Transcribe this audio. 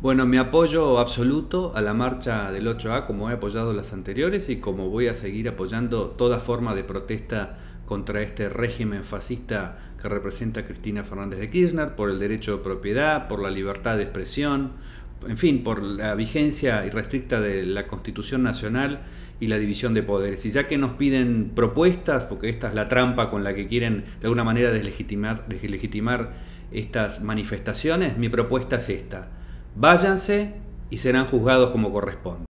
Bueno, mi apoyo absoluto a la marcha del 8A, como he apoyado las anteriores y como voy a seguir apoyando toda forma de protesta contra este régimen fascista que representa Cristina Fernández de Kirchner, por el derecho de propiedad, por la libertad de expresión, en fin, por la vigencia irrestricta de la Constitución Nacional y la división de poderes. Y ya que nos piden propuestas, porque esta es la trampa con la que quieren de alguna manera deslegitimar estas manifestaciones, mi propuesta es esta: váyanse y serán juzgados como corresponde.